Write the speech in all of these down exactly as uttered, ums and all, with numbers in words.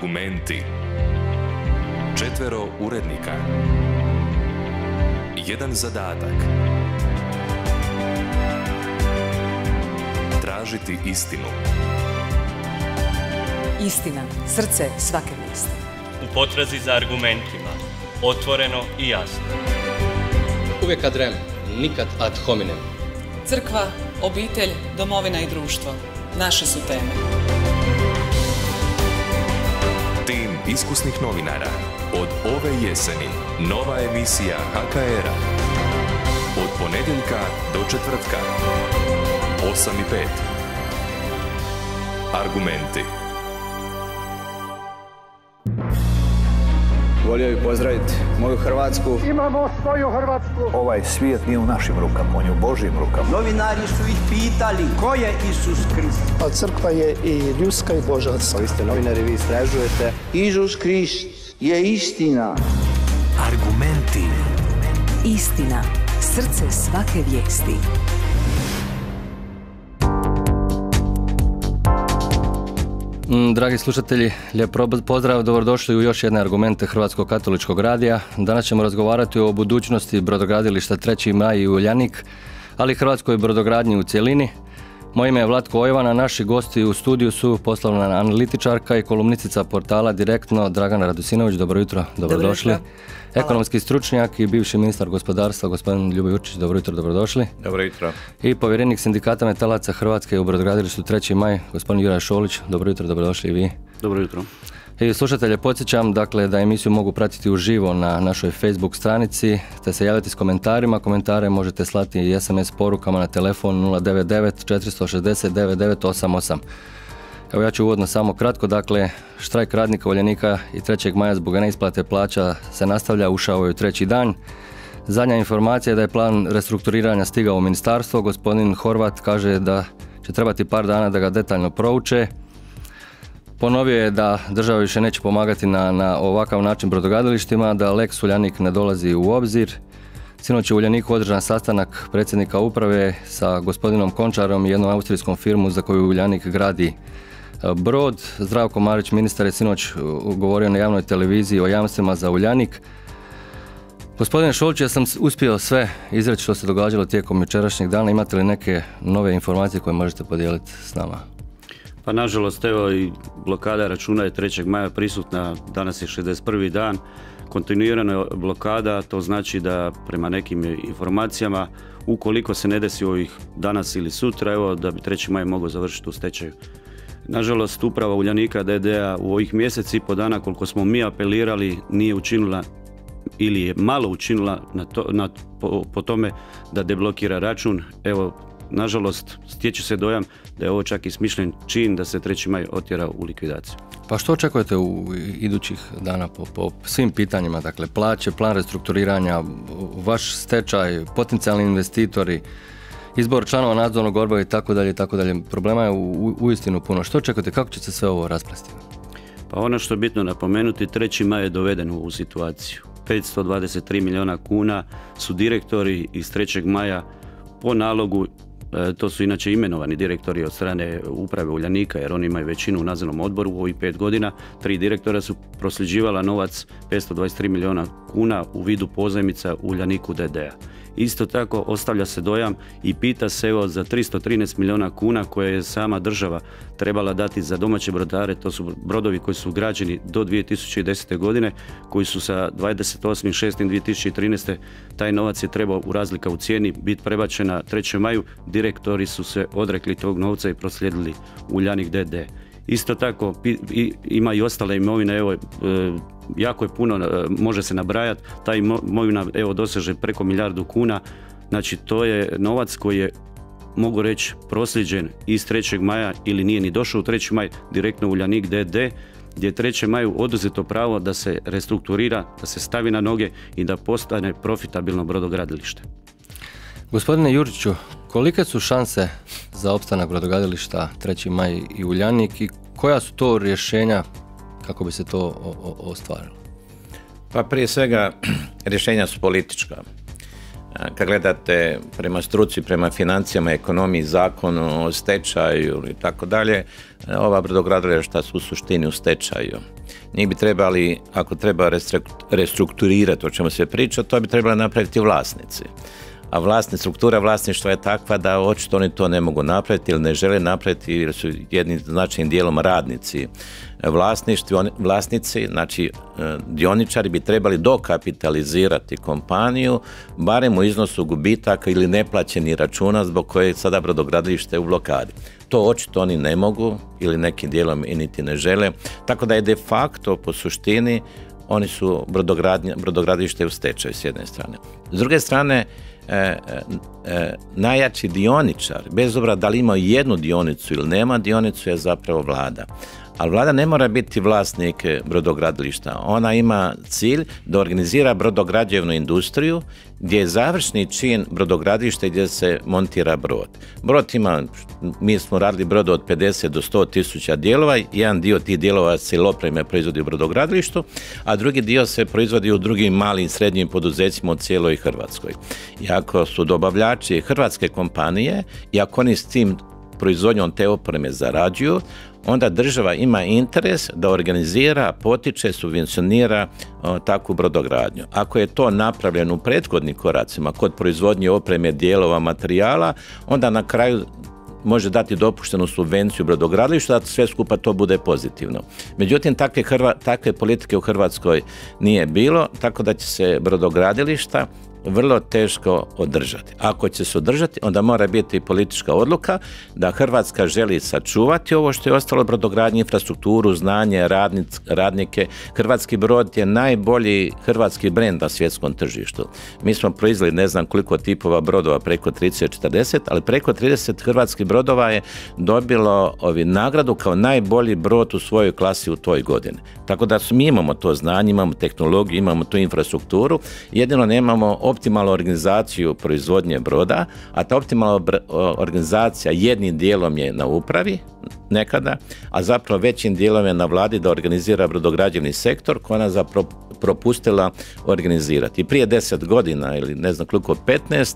Argumenti. Četvero urednika. Jedan zadatak. Tražiti istinu. Istina, srce svake vijesti. U potrazi za argumentima. Otvoreno i jasno. Uvijek ad rem, nikad ad hominem. Crkva, obitelj, domovina i društvo. Naše su teme. Tim iskusnih novinara. Od ove jeseni. Nova emisija H K R-a. Od ponedjeljka do četvrtka. osam i pet. Argumenti. Volio bih pozdraviti moju Hrvatsku. Imamo svoju Hrvatsku. Ovaj svijet nije u našim rukama, on je u Božjim rukama. Novinari su ih pitali ko je Isus Krist. A crkva je i ljudska i božanska. Vi ste novinari, vi istražujete. Isus Krist je istina. Argumenti. Istina, srce svake vijesti. Dragi slušatelji, lijep pozdrav, dobrodošli u još jedne argumente Hrvatskog katoličkog radija. Danas ćemo razgovarati o budućnosti brodogradilišta treći maj i Uljanik, ali i hrvatskoj brodogradnji u cjelini. Moje ime je Vlatko Ojvan, a naši gosti u studiju su poslovna analitičarka i kolumnistica portala Direktno Dragana Radosinović. Dobro jutro, dobrodošli. Dobro jutro. Ekonomski stručnjak i bivši ministar gospodarstva, gospodin Ljubo Jurčić, dobro jutro, dobrodošli. Dobro jutro. I povjerenik Sindikata metalaca Hrvatske u brodogradilištu treći maj, gospodin Juraj Šolić, dobro jutro, dobrodošli i vi. Dobro jutro. I slušatelje, podsjećam dakle, da emisiju mogu pratiti uživo na našoj Facebook stranici, te se javiti s komentarima. Komentare možete slati i es em es porukama na telefon nula devet devet četiri šest nula devet devet osam osam. Evo ja ću uvodno samo kratko, dakle, štrajk radnika Uljanika i trećeg maja zbog neisplate plaća se nastavlja, ušao je u treći dan. Zadnja informacija je da je plan restrukturiranja stigao u ministarstvo. Gospodin Horvat kaže da će trebati par dana da ga detaljno prouče. Ponovio je da država više neće pomagati na, na ovakav način brodogradilištima, da Lex Uljanik ne dolazi u obzir. Sinoć je u Uljaniku održan sastanak predsjednika uprave sa gospodinom Končarom i jednom austrijskom firmu za koju Uljanik gradi brod. Zdravko Marić, ministar, je sinoć govorio na javnoj televiziji o jamstvima za Uljanik. Gospodine Šolić, ja sam uspio sve izreći što se događalo tijekom jučerašnjeg dana. Imate li neke nove informacije koje možete podijeliti s nama? Pa nažalost, evo i blokada računa je trećeg maja prisutna, danas je šezdeset prvi dan. Kontinuirana je blokada, to znači da prema nekim informacijama, ukoliko se ne desi ovih danas ili sutra, evo da bi treći maj mogao završiti u stečaju. Nažalost, uprava Uljanika D D-a u ovih mjeseci i po dana koliko smo mi apelirali nije učinila ili je malo učinila na to, na, po, po tome da deblokira račun. Evo, nažalost, stječe se dojam da je ovo čak i smišljen čin da se treći maj otjera u likvidaciju. Pa što očekujete u idućih dana po, po svim pitanjima, dakle plaće, plan restrukturiranja, vaš stečaj, potencijalni investitori, izbor članova nadzornog odbora i tako dalje i tako dalje. Problema je u, u istinu puno. Što očekujete, kako će se sve ovo rasplesti? Pa ono što je bitno napomenuti, treći maj je doveden u, u situaciju. petsto dvadeset tri milijuna kuna su direktori iz trećeg maja po nalogu, e, to su inače imenovani direktori od strane uprave Uljanika, jer oni imaju većinu u nadzornom odboru u ovih pet godina. Tri direktora su prosljeđivala novac petsto dvadeset tri milijuna kuna u vidu pozajmica Uljaniku D D-a. Isto tako ostavlja se dojam i pita se evo za tristo trinaest milijuna kuna koje je sama država trebala dati za domaće brodare, to su brodovi koji su građeni do dvije tisuće desete. godine, koji su sa dvadeset osmog šestog dvije tisuće trinaeste. taj novac je trebao u razlika u cijeni biti prebačena trećem maju, direktori su se odrekli tog novca i proslijedili Uljanik D D. Isto tako ima i ostale imovine, evo, jako je puno, može se nabrajati, ta imovina evo doseže preko milijardu kuna, znači to je novac koji je, mogu reći, prosljeđen iz trećeg maja ili nije ni došao u treći maj, direktno u Uljanik D D, gdje je trećem maju oduzeto pravo da se restrukturira, da se stavi na noge i da postane profitabilno brodogradilište. Gospodine Jurčiću, kolike su šanse za opstanak brodogradilišta treći maj i Uljanik i koja su to rješenja kako bi se to ostvarilo? Pa prije svega rješenja su politička. kad gledate prema struci, prema financijama, ekonomiji, zakonu o stečaju i tako dalje, ova brodogradilišta su u suštini u stečaju. Njih bi trebali, ako treba restrukturirati, o čemu se priča, to bi trebali napraviti vlasnici. A vlasni, struktura vlasništva je takva da očito oni to ne mogu napraviti ili ne žele napraviti jer su jednim značajnim dijelom radnici. Vlasništvi, vlasnici, znači dioničari bi trebali dokapitalizirati kompaniju, barem u iznosu gubitaka ili neplaćenih računa zbog koje sada brodogradilište u blokadi. To očito oni ne mogu ili nekim dijelom i niti ne žele, tako da je de facto po suštini oni su brodogradilište u stečaju s jedne strane. S druge strane, E, e, najjači dioničar, bez obzira da li ima jednu dionicu ili nema dionicu, je zapravo vlada. Ali vlada ne mora biti vlasnik brodogradilišta. Ona ima cilj da organizira brodograđevnu industriju gdje je završni čin brodogradilište gdje se montira brod. Brod ima, mi smo radili brodo od pedeset do sto tisuća dijelova, jedan dio tih dijelova se opreme proizvodi u brodogradilištu, a drugi dio se proizvodi u drugim malim i srednjim poduzećima u cijeloj Hrvatskoj. I ako su dobavljači hrvatske kompanije i ako oni s tim proizvodnjom te opreme zarađuju, onda država ima interes da organizira, potiče, subvencionira o, takvu brodogradnju. Ako je to napravljeno u prethodnim koracima kod proizvodnje opreme, dijelova, materijala, onda na kraju može dati dopuštenu subvenciju brodogradilištu, da sve skupa to bude pozitivno. Međutim, takve, Hrva, takve politike u Hrvatskoj nije bilo, tako da će se brodogradilišta vrlo teško održati. Ako će se održati, onda mora biti politička odluka da Hrvatska želi sačuvati ovo što je ostalo brodogradnje, infrastrukturu, znanje, radnic, radnike. Hrvatski brod je najbolji hrvatski brend na svjetskom tržištu. Mi smo proizveli ne znam koliko tipova brodova, preko trideset četrdeset, ali preko trideset hrvatskih brodova je dobilo ovi nagradu kao najbolji brod u svojoj klasi u toj godini. Tako da mi imamo to znanje, imamo tehnologiju, imamo tu infrastrukturu, jedino nemamo optimalnu organizaciju proizvodnje broda, a ta optimalna organizacija jednim dijelom je na upravi nekada, a zapravo većim dijelom je na vladi da organizira brodograđevni sektor koja ona zapravo propustila organizirati. I prije deset godina ili ne znam koliko, petnaest,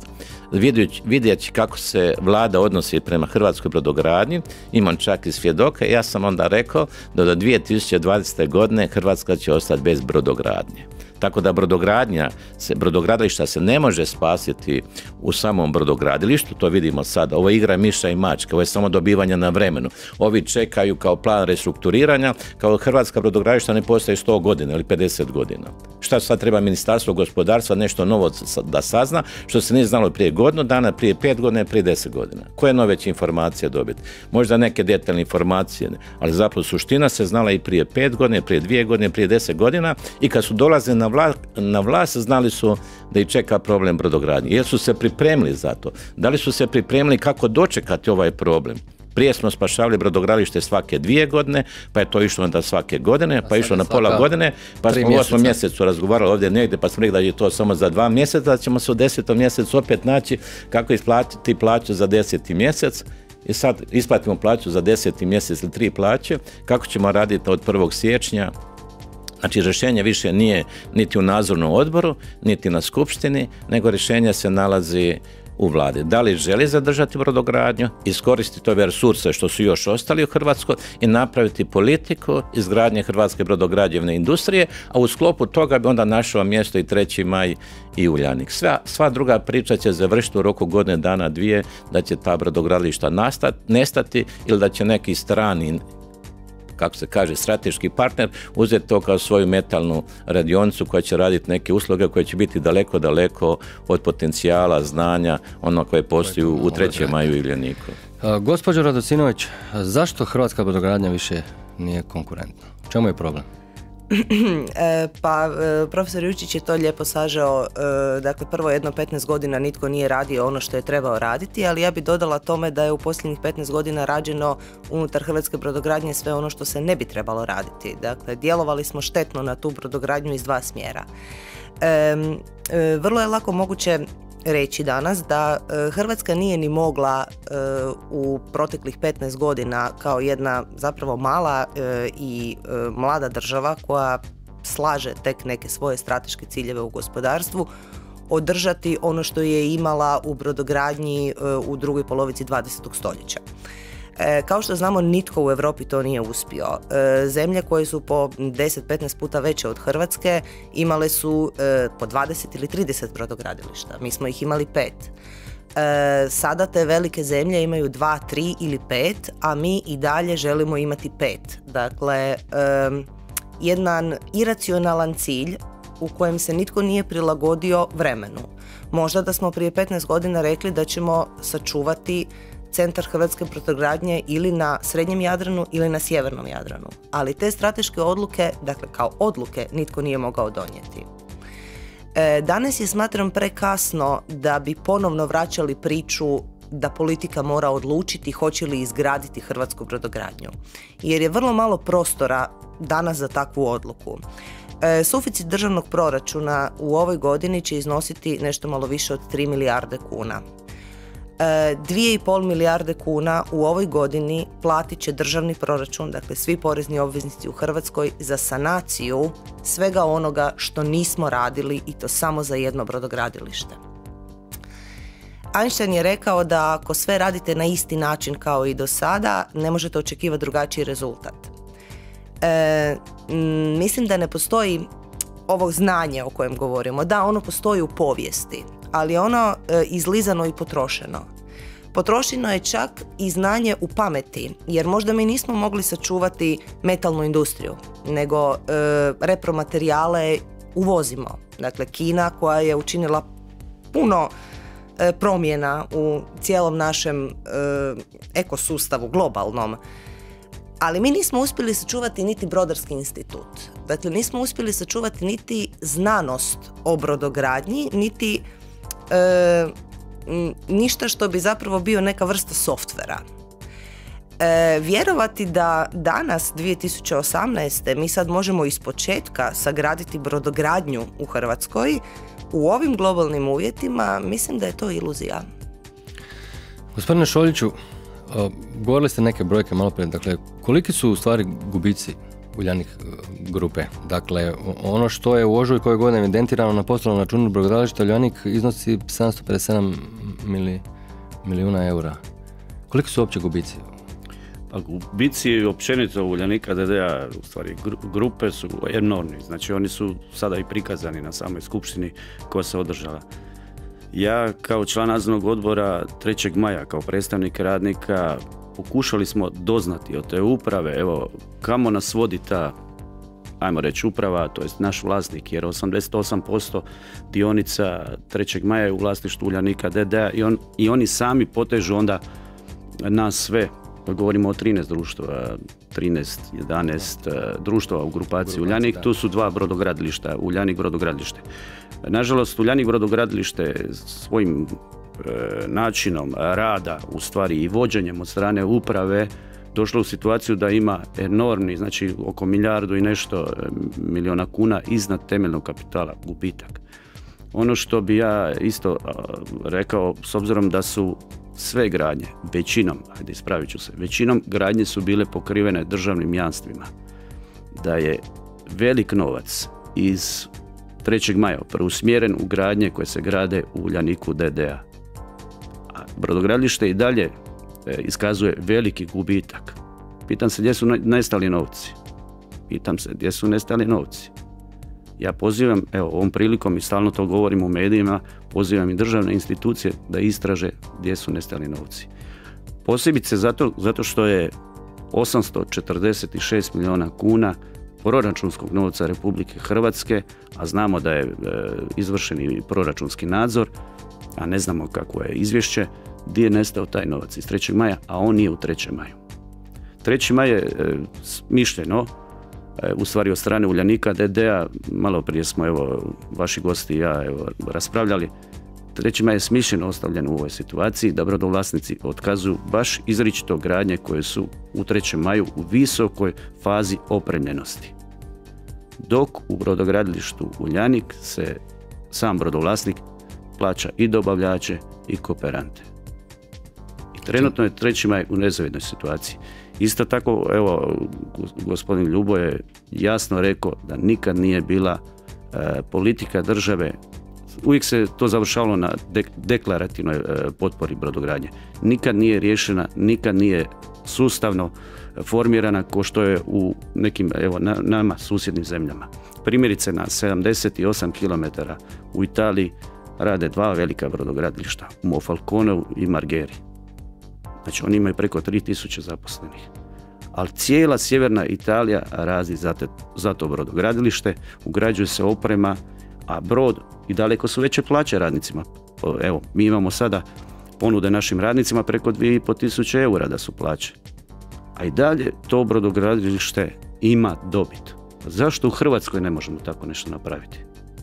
vidjeći kako se vlada odnosi prema hrvatskoj brodogradnji, imam čak i svjedoka, ja sam onda rekao da do dvije tisuće dvadesete godine Hrvatska će ostati bez brodogradnje. Tako da brodogradnja, se, brodogradilišta se ne može spasiti u samom brodogradilištu, to vidimo sad, ovo je igra miša i mačke, ovo je samo dobivanje na vremenu. Ovi čekaju kao plan restrukturiranja, kao hrvatska brodogradilišta ne postoji sto godina ili pedeset godina. Šta sad treba Ministarstvo gospodarstva nešto novo da sazna, što se nije znalo prije godinu dana, prije pet godina, prije deset godina. Koje nove će informacije dobiti? Možda neke detaljne informacije, ali zapravo suština se znala i prije pet godina, prije dvije godine, prije deset godina i kad su dolazili na vlast, na vlast znali su da ih čeka problem brodogradnje. Jer su se pripremili za to? Da li su se pripremili kako dočekati ovaj problem? Prije smo spašavali brodogradilište svake dvije godine, pa je to išlo onda svake godine, pa je išlo na pola godine, pa smo u osmom mjesecu razgovarali ovdje negdje, pa smo rekli da je to samo za dva mjeseca, da ćemo se u desetom mjesecu opet naći kako isplatiti plaću za deseti mjesec. I sad isplatimo plaću za deseti mjesec ili tri plaće, kako ćemo raditi od prvog siječnja. Znači, rješenje više nije niti u nadzornom odboru, niti na skupštini, nego rješenje se nalazi u vladi. Da li želi zadržati brodogradnju, iskoristiti ove resurse što su još ostali u Hrvatskoj i napraviti politiku izgradnje hrvatske brodograđevne industrije, a u sklopu toga bi onda našao mjesto i treći maj i Uljanik. Sva, sva druga priča će završiti u roku godine dana, dvije, da će ta brodogradilišta nestati ili da će neki strani, kako se kaže, strateški partner uzeti to kao svoju metalnu radionicu koja će raditi neke usluge koje će biti daleko, daleko od potencijala, znanja, ono koje postoji u trećem maju i Uljaniku. Gospođo Radosinović, zašto hrvatska brodogradnja više nije konkurentna? U čemu je problem? Pa profesor Jučić je to lijepo sažao. Dakle, prvo jedno petnaest godina nitko nije radio ono što je trebao raditi, ali ja bi dodala tome da je u posljednjih petnaest godina rađeno unutar hrvatske brodogradnje sve ono što se ne bi trebalo raditi. Dakle, djelovali smo štetno na tu brodogradnju iz dva smjera. Vrlo je lako moguće reći danas da Hrvatska nije ni mogla u proteklih petnaest godina kao jedna zapravo mala i mlada država koja slaže tek neke svoje strateške ciljeve u gospodarstvu održati ono što je imala u brodogradnji u drugoj polovici dvadesetog stoljeća. Kao što znamo, nitko u Europi to nije uspio. Zemlje koje su po deset do petnaest puta veće od Hrvatske imale su po dvadeset ili trideset brodogradilišta. Mi smo ih imali pet. Sada te velike zemlje imaju dva, tri ili pet, a mi i dalje želimo imati pet. Dakle, jedan iracionalan cilj u kojem se nitko nije prilagodio vremenu. Možda da smo prije petnaest godina rekli da ćemo sačuvati centar hrvatske brodogradnje ili na srednjem Jadranu ili na sjevernom Jadranu. Ali te strateške odluke, dakle kao odluke, nitko nije mogao donijeti. E, danas je, smatram, prekasno da bi ponovno vraćali priču da politika mora odlučiti hoće li izgraditi hrvatsku brodogradnju. Jer je vrlo malo prostora danas za takvu odluku. E, suficit državnog proračuna u ovoj godini će iznositi nešto malo više od tri milijarde kuna. Dvije i pol milijarde kuna u ovoj godini platit će državni proračun, dakle svi porezni obveznici u Hrvatskoj, za sanaciju svega onoga što nismo radili, i to samo za jedno brodogradilište. Einstein je rekao da ako sve radite na isti način kao i do sada, ne možete očekivati drugačiji rezultat. E, mislim da ne postoji ovo znanje o kojem govorimo. Da, ono postoji u povijesti, ali je ono e, izlizano i potrošeno. Potrošeno je čak i znanje u pameti, jer možda mi nismo mogli sačuvati metalnu industriju, nego e, repromaterijale uvozimo. Dakle, Kina, koja je učinila puno e, promjena u cijelom našem e, ekosustavu globalnom, ali mi nismo uspjeli sačuvati niti Brodarski institut. Dakle, nismo uspjeli sačuvati niti znanost o brodogradnji, niti e, ništa što bi zapravo bio neka vrsta softvera. E, vjerovati da danas, dvije tisuće osamnaeste. mi sad možemo ispočetka sagraditi brodogradnju u Hrvatskoj u ovim globalnim uvjetima, mislim da je to iluzija. Gospodine Šoljiću, govorili ste neke brojke malo prije, dakle, koliki su u stvari gubici Uljanik grupe? Dakle, ono što je u ožujku ove godine evidentirano na poslovnom računu brodogradilišta Uljanik iznosi sedamsto pedeset sedam mili, milijuna eura. Koliki su uopće gubici? Pa gubici općenito Uljanika D D A, u stvari grupe, su enormni. Znači oni su sada i prikazani na samoj skupštini koja se održala. Ja kao član nadzornog odbora trećeg maja kao predstavnik radnika pokušali smo doznati od te uprave, evo, kamo nas vodi ta, ajmo reći, uprava, to jest naš vlasnik, jer osamdeset osam posto dionica trećeg maja je u vlasništvu Uljanika D D A i, on, i oni sami potežu onda nas sve. Govorimo o trinaest društva, trinaest, jedanaest društava u grupaciji Uljanik, tu su dva brodogradilišta, Uljanik brodogradilište. Nažalost, Uljanik brodogradilište svojim e, načinom rada, u stvari i vođenjem od strane uprave, došlo u situaciju da ima enormni, znači oko milijardu i nešto milijuna kuna iznad temeljnog kapitala gubitak. Ono što bi ja isto a, rekao, s obzirom da su sve gradnje, većinom, ajde ispravit ću se, većinom gradnje su bile pokrivene državnim jamstvima, da je velik novac iz trećeg maja preusmjeren u gradnje koje se grade u Uljaniku D D A. A brodogradilište i dalje e, iskazuje veliki gubitak. Pitam se gdje su nestali novci. Pitam se gdje su nestali novci. Ja pozivam, evo, ovom prilikom i stalno to govorim u medijima, pozivam i državne institucije da istraže gdje su nestali novci. Posebice zato, zato što je osamsto četrdeset šest milijuna kuna proračunskog novca Republike Hrvatske, a znamo da je e, izvršen i proračunski nadzor, a ne znamo kako je izvješće, gdje je nestao taj novac iz trećeg maja, a on nije u trećem maju. treći maj je e, mišljeno, e, u stvari od strane Uljanika D D A, malo prije smo, evo, vaši gosti i ja, evo, raspravljali, treći maj je smišljeno ostavljen u ovoj situaciji da brodovlasnici otkazuju baš izričito gradnje koje su u trećem maju u visokoj fazi opremljenosti. Dok u brodogradilištu Uljanik se sam brodovlasnik plaća i dobavljače i kooperante. I trenutno je treći maj u nezavidnoj situaciji. Isto tako, evo, gospodin Ljubo je jasno rekao da nikad nije bila e, politika države uvijek se to završavalo na dek, deklarativnoj e, potpori brodogradnje. Nikad nije riješena, nikad nije sustavno formirana kao što je u nekim, evo, na, nama susjednim zemljama. Primjerice na sedamdeset osam kilometara u Italiji rade dva velika brodogradilišta, Monfalconeu i Margheri. Znači oni imaju preko tri tisuće zaposlenih. Ali cijela sjeverna Italija radi za, te, za to brodogradilište, ugrađuje se oprema, a brod i daleko su veće plaće radnicima. Evo, mi imamo sada ponude našim radnicima preko dvije i pol tisuće eura da su plaće. A i dalje to brodogradilište ima dobit. Zašto u Hrvatskoj ne možemo tako nešto napraviti?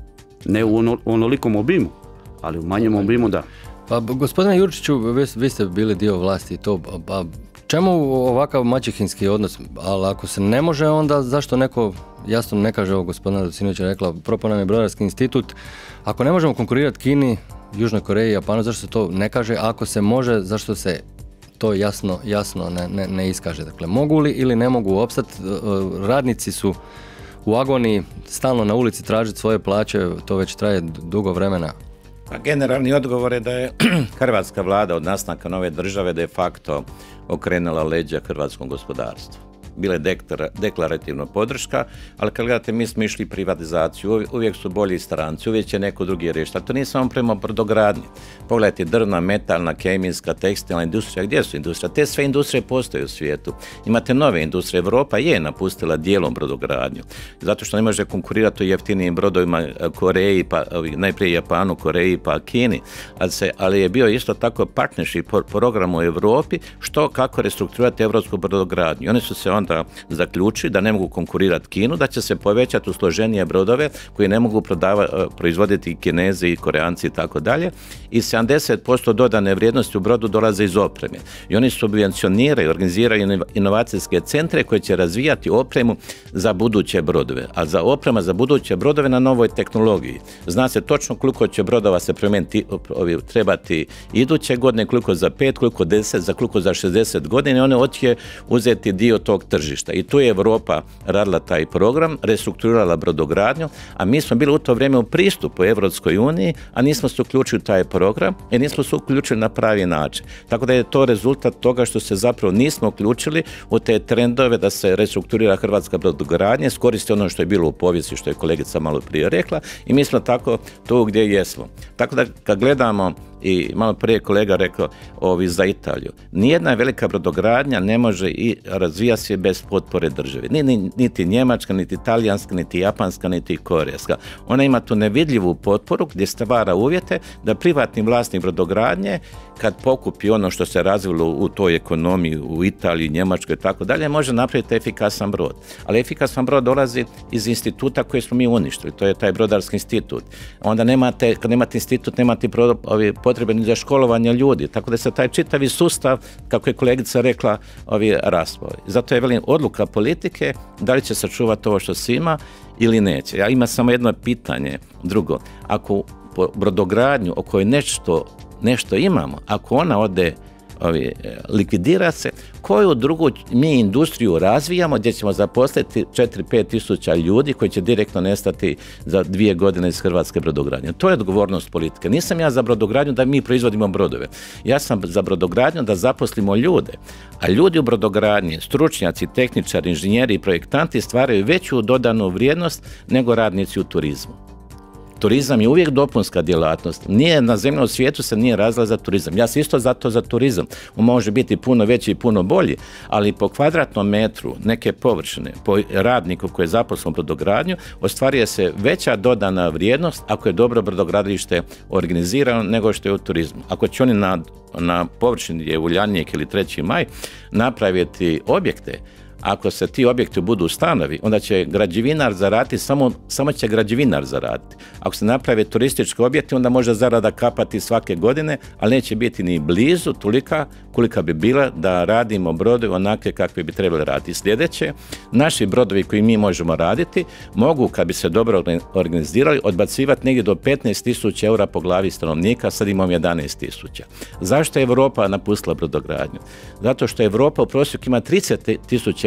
Ne u ono, onolikom obimu, ali u manjem obimu da. Pa gospodine Jurčiću, vi, vi ste bili dio vlasti i to, pa čemu ovakav maćehinski odnos? Ali ako se ne može, onda zašto neko, jasno ne kaže, ovo gospodina Docinovića rekla, propao nam je Brodarski institut, ako ne možemo konkurirati Kini, Južnoj Koreji, Japanu, zašto se to ne kaže? Ako se može, zašto se to jasno, jasno ne, ne, ne iskaže? Dakle, mogu li ili ne mogu opstati? Radnici su u agoniji, stalno na ulici tražiti svoje plaće, to već traje dugo vremena. A generalni odgovor je da je hrvatska vlada od nastanka nove države de facto okrenula leđa hrvatskom gospodarstvu. Bila je deklarativna podrška, ali kad gledate, mi smo išli privatizaciju, uvijek su bolji stranci, uvijek će neko drugi riješiti. A to nije samo prema brodogradnji. Pogledajte, drvna, metalna, kemijska, tekstilna industrija, gdje su industrija? Te sve industrije postoje u svijetu. Imate nove industrije, Europa je napustila dijelom brodogradnju, zato što ne može konkurirati u jeftinijim brodovima Koreji, pa, najprije Japanu, Koreji, pa Kini, ali, se, ali je bio isto tako partnership program u Europi, što kako restrukturirati evropsku brodogradnju. Oni su se onda onda zaključi da ne mogu konkurirati Kinu, da će se povećati usloženije brodove koji ne mogu prodava, proizvoditi Kinezi i Koreanci i tako dalje, i sedamdeset posto dodane vrijednosti u brodu dolaze iz opreme. I oni subvencioniraju, organiziraju inovacijske centre koji će razvijati opremu za buduće brodove. A za oprema za buduće brodove na novoj tehnologiji. Zna se točno koliko će brodova se promijeniti, trebati iduće godine, koliko za pet, koliko deset, za koliko za šezdeset godina, i one hoće uzeti dio tog tržišta. I tu je Europa radila taj program, restrukturirala brodogradnju, a mi smo bili u to vrijeme u pristupu Evropskoj uniji, a nismo se uključili u taj program i nismo se uključili na pravi način. Tako da je to rezultat toga što se zapravo nismo uključili u te trendove da se restrukturira hrvatska brodogradnja, skoristi ono što je bilo u povijesti, što je kolegica malo prije rekla, i mi smo tako tu gdje jesmo. Tako da kad gledamo, i malo prije kolega rekao ovi za Italiju, nijedna velika brodogradnja ne može i razvija se bez potpore države. Niti, niti njemačka, niti talijanska, niti japanska, niti korejska. Ona ima tu nevidljivu potporu gdje stvara uvjete da privatni vlasnik brodogradnje, kad pokupi ono što se razvilo u toj ekonomiji u Italiji, Njemačkoj i tako dalje, može napraviti efikasan brod. Ali efikasan brod dolazi iz instituta koji smo mi uništili, to je taj Brodarski institut. Onda nemate, kad nemate institut, nemate ovi potrebe ni za školovanje ljudi, tako da se taj čitavi sustav, kako je kolegica rekla, ovi raspao. Zato je, velim, odluka politike da li će sačuvati ovo što se ima ili neće. Ja imam samo jedno pitanje, drugo, ako brodogradnju o kojoj nešto, nešto imamo, ako ona ode ovi, likvidira se, koju drugu mi industriju razvijamo gdje ćemo zaposliti četiri do pet tisuća ljudi koji će direktno nestati za dvije godine iz hrvatske brodogradnje. To je odgovornost politike. Nisam ja za brodogradnju da mi proizvodimo brodove. Ja sam za brodogradnju da zaposlimo ljude. A ljudi u brodogradnji, stručnjaci, tehničari, inženjeri i projektanti stvaraju veću dodanu vrijednost nego radnici u turizmu. Turizam je uvijek dopunska djelatnost. Nije na zemlji u svijetu se nije razvila za turizam. Ja sam isto zato za turizam. On može biti puno veći i puno bolji, ali po kvadratnom metru neke površine, po radniku koji je zaposlen u brodogradnju, ostvaruje se veća dodana vrijednost ako je dobro brodogradilište organizirano nego što je u turizmu. Ako će oni na, na površini je Uljanik ili Treći Maj napraviti objekte, ako se ti objekti budu stanovi, onda će građevinar zaraditi, samo, samo će građevinar zaraditi. Ako se naprave turistički objekti, onda može zarada kapati svake godine, ali neće biti ni blizu tolika kolika bi bila da radimo brodove onake kakve bi trebali raditi. Sljedeće, naši brodovi koji mi možemo raditi, mogu, kad bi se dobro organizirali, odbacivati negdje do petnaest tisuća eura po glavi stanovnika, sad imamo jedanaest tisuća. Zašto je Europa napustila brodogradnju? Zato što Europa u prosjeku ima trideset tisuća eura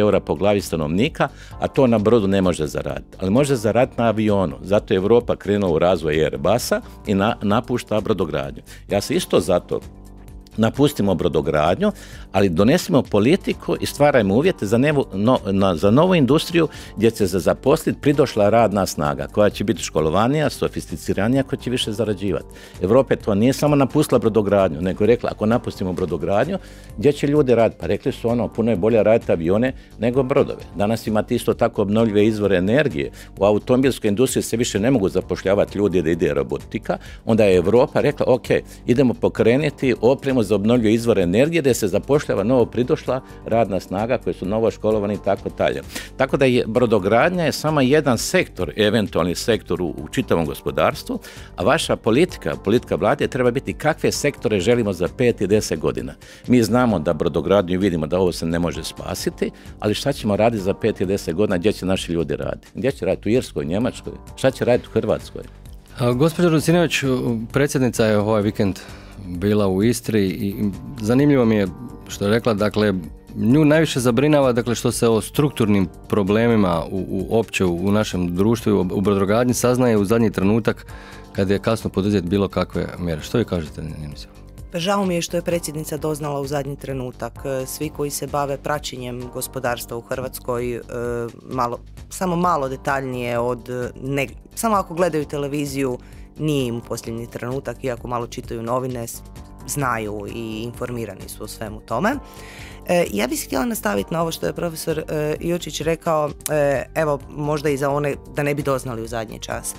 eura po glavi stanovnika, a to na brodu ne može zaraditi. Ali može zaraditi na avionu. Zato je Europa krenula u razvoj Airbusa i na, napušta brodogradnju. Ja se isto zato napustimo brodogradnju, ali donesimo politiku i stvarajmo uvjete za, nevu, no, na, za novu industriju gdje će se zaposliti pridošla radna snaga koja će biti školovanija, sofisticiranija, koja će više zarađivati. Evropa to nije samo napustila brodogradnju, nego je rekla ako napustimo brodogradnju, gdje će ljudi raditi? Pa rekli su ono, puno je bolje raditi avione nego brodove. Danas imate isto tako obnovljive izvore energije. U automobilskoj industriji se više ne mogu zapošljavati ljudi da ide robotika. Onda je Evropa rekla, ok, idemo pokrenuti opremu za obnovljive izvore energije da se zapošljava novo pridošla radna snaga koji su novo školovani i tako dalje. Tako da je brodogradnja je samo jedan sektor, eventualni sektor u, u čitavom gospodarstvu, a vaša politika, politika vlade treba biti kakve sektore želimo za pet i deset godina. Mi znamo da brodogradnju vidimo da ovo se ne može spasiti, ali šta ćemo raditi za pet i deset godina, gdje će naši ljudi raditi? Gdje će raditi u Irskoj, Njemačkoj? Šta će raditi u Hrvatskoj? A, gospođa Rusinović, predsjednica je ovaj vikend bila u Istri i zanimljivo mi je što je rekla, dakle, nju najviše zabrinava, dakle, što se o strukturnim problemima u, u opće u našem društvu u, u brodogradnji saznaje u zadnji trenutak kad je kasno poduzeti bilo kakve mjere. Što vi kažete, Njemice? Pa žao mi je što je predsjednica doznala u zadnji trenutak. Svi koji se bave praćenjem gospodarstva u Hrvatskoj malo, samo malo detaljnije od ne, samo ako gledaju televiziju nije im u posljednji trenutak, iako malo čitaju novine, znaju i informirani su o svemu tome. E, ja bih htjela nastaviti na ovo što je profesor e, Jurčić rekao, e, evo možda i za one da ne bi doznali u zadnji čas.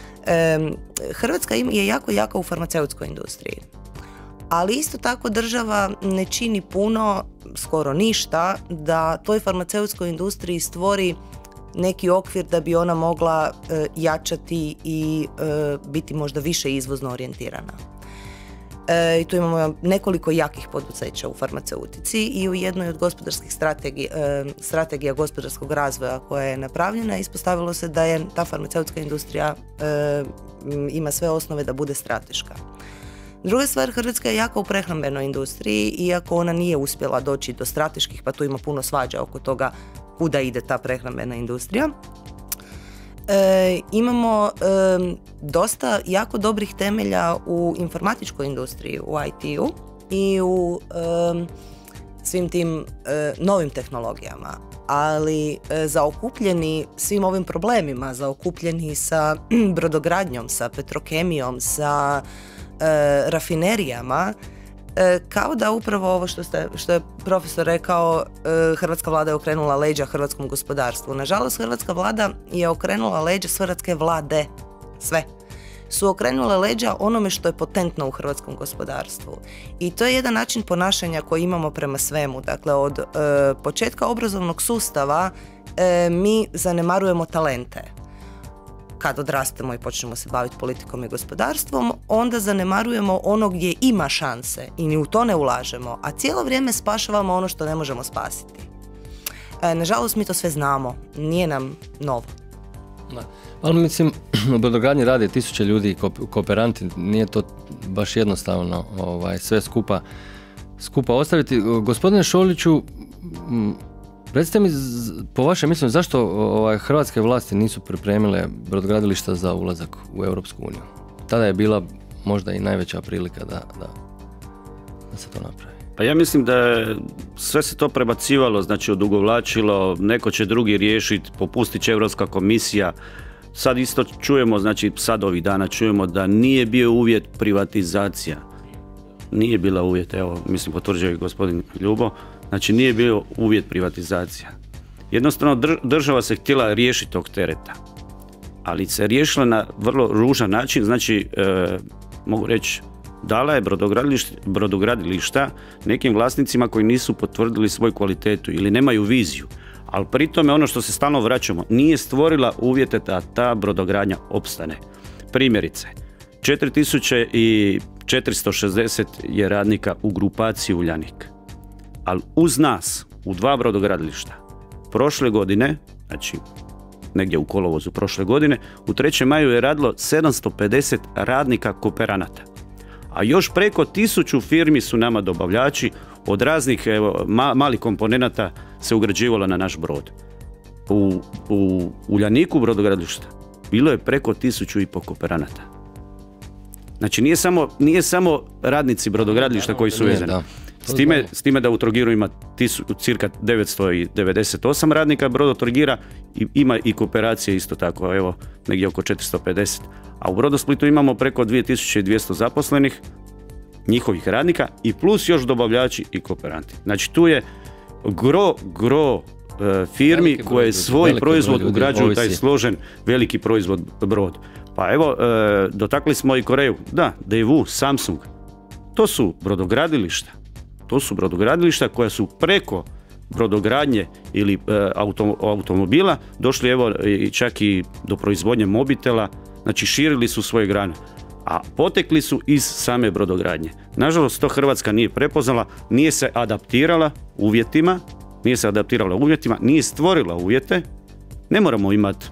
E, Hrvatska je jako jaka u farmaceutskoj industriji, ali isto tako država ne čini puno, skoro ništa, da toj farmaceutskoj industriji stvori neki okvir da bi ona mogla e, jačati i e, biti možda više izvozno orijentirana. E, i tu imamo nekoliko jakih poduzeća u farmaceutici i u jednoj od gospodarskih strategija, e, strategija gospodarskog razvoja koja je napravljena ispostavilo se da je ta farmaceutska industrija e, ima sve osnove da bude strateška. Druga stvar, Hrvatska je jaka u prehrambenoj industriji, iako ona nije uspjela doći do strateških, pa tu ima puno svađa oko toga kuda ide ta prehrambena industrija. E, imamo e, dosta jako dobrih temelja u informatičkoj industriji, u I T-u i u e, svim tim e, novim tehnologijama, ali e, zaokupljeni svim ovim problemima, zaokupljeni sa brodogradnjom, sa petrokemijom, sa e, rafinerijama, E, kao da upravo ovo što, ste, što je profesor rekao, e, hrvatska vlada je okrenula leđa hrvatskom gospodarstvu. Nažalost, hrvatska vlada je okrenula leđa, hrvatske vlade, sve, su okrenule leđa onome što je potentno u hrvatskom gospodarstvu. I to je jedan način ponašanja koji imamo prema svemu. Dakle, od e, početka obrazovnog sustava e, mi zanemarujemo talente. Kad odrastemo i počnemo se baviti politikom i gospodarstvom, onda zanemarujemo ono gdje ima šanse i ni u to ne ulažemo, a cijelo vrijeme spašavamo ono što ne možemo spasiti. E, nažalost, mi to sve znamo, nije nam novo. Da. Ali mislim, u brodogradnji rade tisuće ljudi, kooperanti, nije to baš jednostavno ovaj, sve skupa, skupa ostaviti. Gospodine Šoliću, recite mi, po vašem mišljenju, zašto ovaj, hrvatske vlasti nisu pripremile brodogradilišta za ulazak u Europsku uniju? Tada je bila možda i najveća prilika da, da, da se to napravi. Pa ja mislim da je sve se to prebacivalo, znači odugovlačilo, neko će drugi riješiti, popustit će Europska komisija. Sad isto čujemo, znači sad ovih dana čujemo da nije bio uvjet privatizacija. Nije bila uvjet, evo, mislim potvrđuje gospodin Ljubo, znači nije bio uvjet privatizacija. Jednostavno država se htjela riješiti tog tereta, ali se riješila na vrlo ružan način, znači e, mogu reći, dala je brodogradilišta, brodogradilišta nekim vlasnicima koji nisu potvrdili svoju kvalitetu ili nemaju viziju, ali pri tome ono što se stalno vraćamo, nije stvorila uvjete da ta brodogradnja opstane. Primjerice, četiri tisuće četiristo šezdeset je radnika u grupaciji Uljanik, ali uz nas u dva brodogradilišta prošle godine, znači negdje u kolovozu prošle godine, u Trećem Maju je radilo sedamsto pedeset radnika kooperanata. A još preko tisuću firmi su nama dobavljači od raznih evo, ma, malih komponenata se ugrađivala na naš brod. U, u Uljaniku brodogradilišta bilo je preko tisuću i po kooperanata. Znači nije samo, nije samo radnici brodogradilišta koji su vezani. S time, s time da u Trogiru ima tisu, cirka devetsto devedeset osam radnika Brodotrogira i ima i kooperacije isto tako, evo negdje oko četiristo pedeset. A u Brodosplitu imamo preko dvije tisuće dvjesto zaposlenih, njihovih radnika i plus još dobavljači i kooperanti. Znači tu je gro, gro uh, firmi veliki koje broj, svoj proizvod ugrađuju taj složen veliki proizvod brod. Pa evo, uh, dotakli smo i Koreju. Da, Daewoo, Samsung, to su brodogradilišta. To su brodogradilišta koja su preko brodogradnje ili e, auto, automobila došli evo i čak i do proizvodnje mobitela, znači širili su svoje grane, a potekli su iz same brodogradnje. Nažalost, to Hrvatska nije prepoznala, nije se adaptirala uvjetima, nije se adaptirala uvjetima, nije stvorila uvjete. Ne moramo imati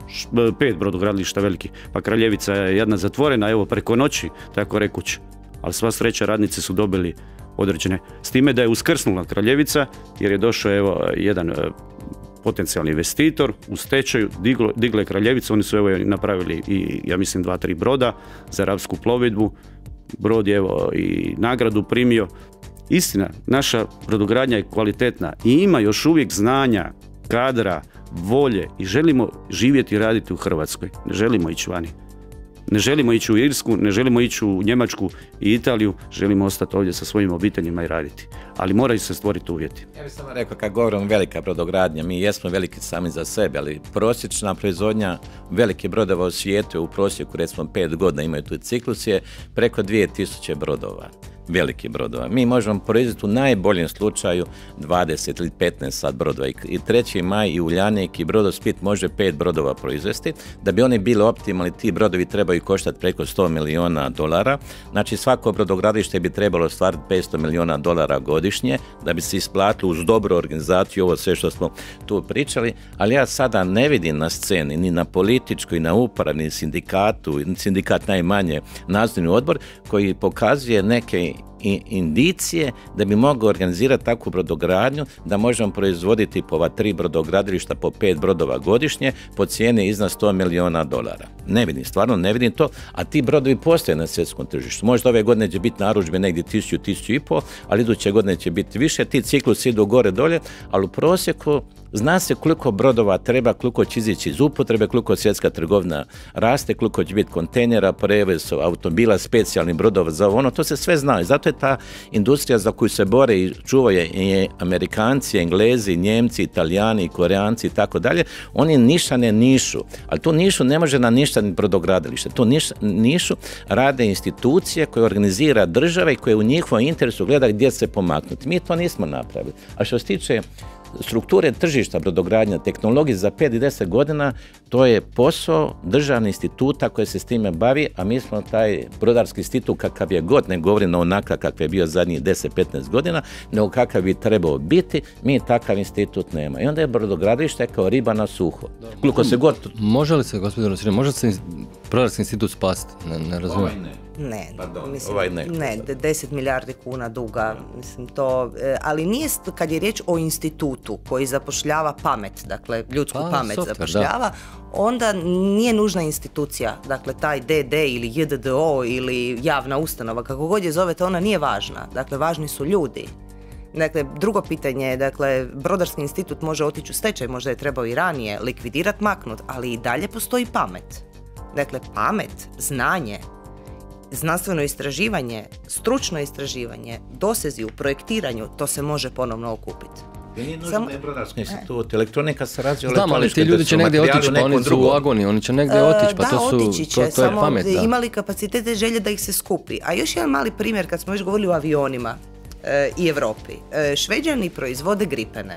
pet brodogradilišta veliki, pa Kraljevica je jedna zatvorena, evo preko noći, tako rekuć, ali sva sreća radnici su dobili određene, s time da je uskrsnula Kraljevica jer je došao evo jedan e, potencijalni investitor u stečaju, diglo, digle Kraljevicu, oni su evo napravili i ja mislim dva, tri broda za Rapsku plovidbu, brod je evo i nagradu primio. Istina, naša brodogradnja je kvalitetna i ima još uvijek znanja, kadra, volje i želimo živjeti i raditi u Hrvatskoj, ne želimo ići vani. Ne želimo ići u Irsku, ne želimo ići u Njemačku i Italiju, želimo ostati ovdje sa svojim obiteljima i raditi. Ali moraju se stvoriti uvjeti. Ja bih samo rekao, kad govorimo velika brodogradnja, mi jesmo veliki sami za sebe, ali prosječna proizvodnja velike brodova u svijetu u prosjeku, recimo pet godina imaju tu ciklus, je preko dvije tisuće brodova. Veliki brodova. Mi možemo proizvesti u najboljem slučaju dvadeset ili petnaest sad brodova. I treći maj i Uljanik i Brodosplit može pet brodova proizvesti. Da bi oni bili optimalni, ti brodovi trebaju koštati preko sto milijuna dolara. Znači svako brodogradilište bi trebalo stvariti petsto milijuna dolara godišnje da bi se isplatilo uz dobru organizaciju ovo sve što smo tu pričali. Ali ja sada ne vidim na sceni, ni na političkoj, ni na upravi, ni sindikatu, sindikat najmanje, nadzorni odbor koji pokazuje neke i indicije da bi mogao organizirati takvu brodogradnju da možemo proizvoditi po ova tri brodogradilišta po pet brodova godišnje po cijeni iznad sto milijuna dolara. Ne vidim, stvarno ne vidim to, a ti brodovi postoje na svjetskom tržištu. Možda ove godine će biti narudžbe negdje tisuću, tisuću i pol, ali iduće godine će biti više, ti ciklusi idu gore dolje, ali u prosjeku zna se koliko brodova treba, koliko će izići iz upotrebe, koliko svjetska trgovina raste, koliko će biti kontejnera, prevoz automobila, specijalnih brodova za ono, to se sve zna. I zato je ta industrija za koju se bore i čuvaju i Amerikanci, Englezi, Njemci, Italijani, Koreanci i tako dalje, oni nišane nišu, ali tu nišu ne može na ništani brodogradilište, tu niš, nišu rade institucije koje organizira država i koje u njihovom interesu gleda gdje se pomaknuti. Mi to nismo napravili. A što se tiče strukture tržišta brodogradnja, tehnologije za pet do deset godina, to je posao državnih instituta koje se s time bavi, a mi smo taj brodarski institut kakav je god, ne govorim onakav kakav je bio zadnjih deset do petnaest godina, nego kakav bi trebao biti, mi takav institut nema. I onda je brodogradilište kao riba na suho. Koliko se god... Može li se, gospodine Rosine, može se brodarski institut spasti? Ne, ne razumijem. Ovaj ne. Ne, Pardon, mislim, ovaj ne. ne, deset milijardi kuna duga, mislim to, ali nije, kad je riječ o institutu koji zapošljava pamet, dakle ljudsku pa, pamet software, zapošljava, da. Onda nije nužna institucija, dakle taj D D ili J D D O ili javna ustanova, kako god je zovete, ona nije važna, dakle važni su ljudi. Dakle, drugo pitanje je, dakle, Brodarski institut može otići u stečaj, možda je trebao i ranije likvidirat, maknut, ali i dalje postoji pamet. Dakle, pamet, znanje, znanstveno istraživanje, stručno istraživanje, dosezi u projektiranju, to se može ponovno okupiti. Nije nužno da je Brodarski institut, elektronika se razvija. Znam, ali ti ljudi će negdje otići, pa oni su u agoniji, oni će negdje otići, pa da, to, su, će, to, to je pamet. Da, imali kapacitete želje da ih se skupi. A još jedan mali primjer, kad smo još govorili o avionima e, i Europi. E, Šveđani proizvode Gripene.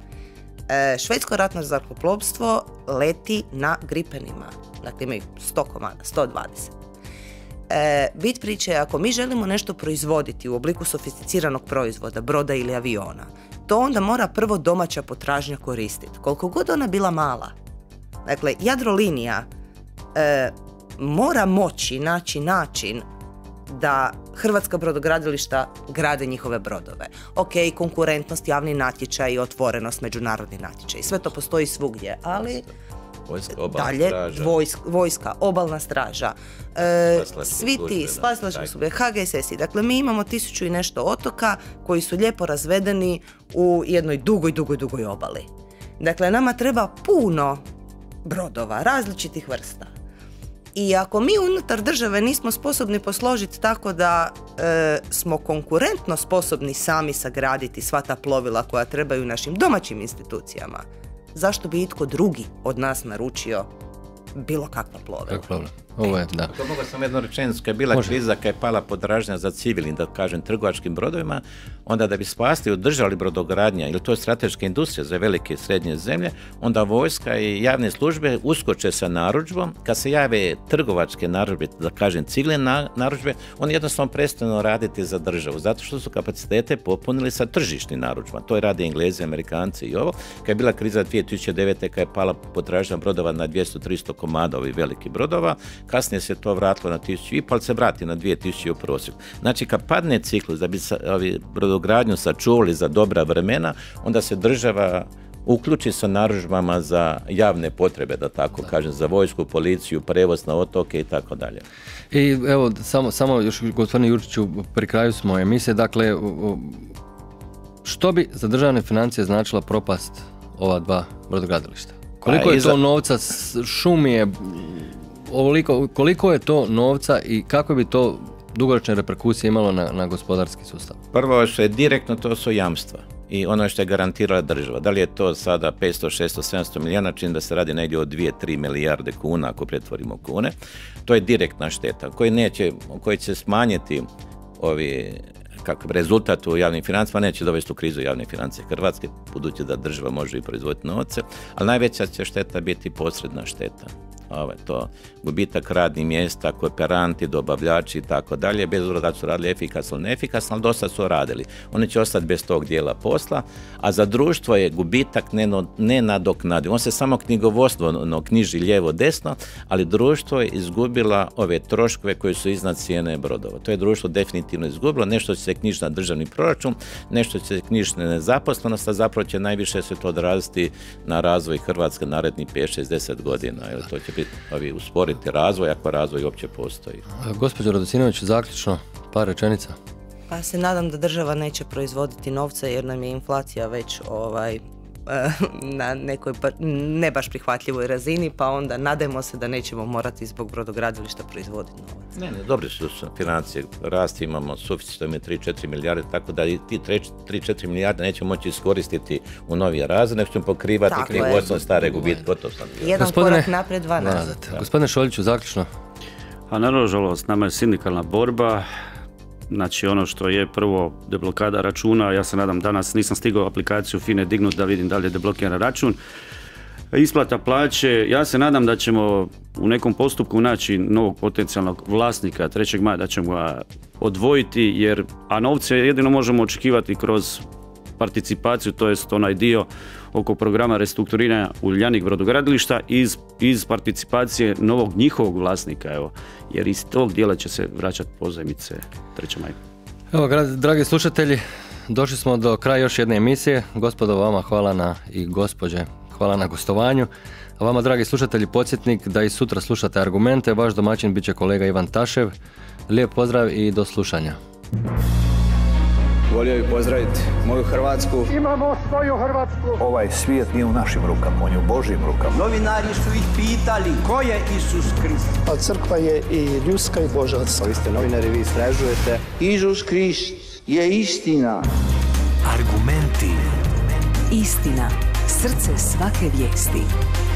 E, švedsko ratno zrakoplovstvo leti na Gripenima. Dakle, imaju sto komada, sto dvadeset. E, bit priče je, ako mi želimo nešto proizvoditi u obliku sofisticiranog proizvoda, broda ili aviona, to onda mora prvo domaća potražnja koristiti, koliko god ona bila mala. Dakle, Jadrolinija e, mora moći naći način da hrvatska brodogradilišta grade njihove brodove. Ok, konkurentnost, javni natječaj i otvorenost, međunarodni natječaj. Sve to postoji svugdje, ali Vojska, obalna dalje, straža. vojska, vojska, obalna straža, e, Spasilačke svi ti službe, da, spasilačke taj. službe, H G S S I. Dakle, mi imamo tisuću i nešto otoka koji su lijepo razvedeni u jednoj dugoj, dugoj, dugoj obali. Dakle, nama treba puno brodova, različitih vrsta. I ako mi unutar države nismo sposobni posložiti tako da e, smo konkurentno sposobni sami sagraditi sva ta plovila koja trebaju našim domaćim institucijama, zašto bi itko drugi od nas naručio bilo kakva plovila? Ovo je, da. Ako mogu sam jednu rečenicu, kad je bila Može. kriza, kad je pala potražnja za civilnim, da kažem, trgovačkim brodovima, onda da bi spasli, održali brodogradnja, ili to je strateška industrija za velike i srednje zemlje, onda vojska i javne službe uskoče sa narudžbom. Kad se jave trgovačke narudžbe, da kažem, civilne narudžbe, oni jednostavno prestanu raditi za državu, zato što su kapacitete popunili sa tržišnim narudžbama. To je rade Englezi, Amerikanci i ovo. Kad je bila kriza dvije tisuće devete. kad je pala potražnja brodova na dvjesto do tristo komada ovih velikih brodova, kasnije se to vratilo na tisuću i pol, ali se vrati na dvije tisuće u prosjeku. Znači, kad padne ciklus da bi sa, ovi brodogradnju sačuvali za dobra vremena, onda se država uključi sa narudžbama za javne potrebe, da tako da. kažem, za vojsku, policiju, prevoz na otoke i tako dalje. I evo, samo, samo još gospodine Jurčiću, pri kraju smo emisije, dakle, što bi za državne financije značila propast ova dva brodogradilišta? Koliko pa je iza... to novca, šumije, ovoliko, koliko je to novca i kako bi to dugoročne reperkusije imalo na, na gospodarski sustav? Prvo što je direktno, to su jamstva i ono što je garantirala država. Da li je to sada petsto, šesto, sedamsto milijuna, čini da se radi negdje od dvije do tri milijarde kuna ako pretvorimo kune, to je direktna šteta koji, neće, koji će smanjiti ovi kakav rezultat u javnim financijama, neće dovesti u krizu javne financije Hrvatske, budući da država može i proizvoditi novce, ali najveća će šteta biti posredna šteta. Ovo, to gubitak radnih mjesta, kooperanti, dobavljači i tako dalje, bez obzira da su radili efikasno ili neefikasno, ali dosta su radili. Oni će ostati bez tog dijela posla, a za društvo je gubitak nenadoknadiv. On se samo knjigovodstveno knjiži lijevo-desno, ali društvo je izgubila ove troškove koji su iznad cijene brodova. To je društvo definitivno izgubilo, nešto će se knjižiti na državni proračun, nešto će se knjižiti na nezaposlenost, a zapravo će najviše se to odraziti na razvoj Hrvatske narednih pet, šest, deset godina. Jer to će biti ovi usporiti razvoj, ako razvoj uopće postoji. Gospođo Radosinović, zaključno, par rečenica. Pa se nadam da država neće proizvoditi novce jer nam je inflacija već ovaj, na nekoj ne baš prihvatljivoj razini, pa onda nadajmo se da nećemo morati zbog brodogradilišta proizvoditi novac. Ne, ne, dobri su financije, rast imamo, suficit je tri do četiri milijarde, tako da i ti tri do četiri milijarde nećemo moći iskoristiti u novi razred, nego ćemo pokrivati knjigovodstvo stare gubitke. Gotov sam. Jedan Gospodine, korak naprijed, dva nazad. Gospodine Šoljiću, zaključno. A nažalost, nama je sindikalna borba. Znači ono što je prvo deblokada računa, ja se nadam danas nisam stigao aplikaciju FINE dignut da vidim da li je deblokiran račun. Isplata plaće, ja se nadam da ćemo u nekom postupku naći novog potencijalnog vlasnika trećeg maja, da ćemo ga odvojiti, jer, a novce jedino možemo očekivati kroz participaciju, to jest onaj dio oko programa restrukturiranja Uljanik brodogradilišta iz, iz participacije novog njihovog vlasnika, evo, jer iz tog dijela će se vraćati pozajmice trećeg maja. Evo, dragi slušatelji, došli smo do kraja još jedne emisije. Gospodo, vama hvala na, i gospođe, hvala na gostovanju. A vama, dragi slušatelji, podsjetnik da i sutra slušate Argumente. Vaš domaćin bit će kolega Ivan Tašev. Lijep pozdrav i do slušanja. Volio bih pozdraviti moju Hrvatsku. Imamo svoju Hrvatsku. Ovaj svijet nije u našim rukama, on je u Božjim rukama. Novinari su ih pitali ko je Isus Krist. A crkva je i ljudska i božanska. Vi ste novinari, vi istražujete. Isus Krist je istina. Argumenti. Istina. Srce svake vijesti.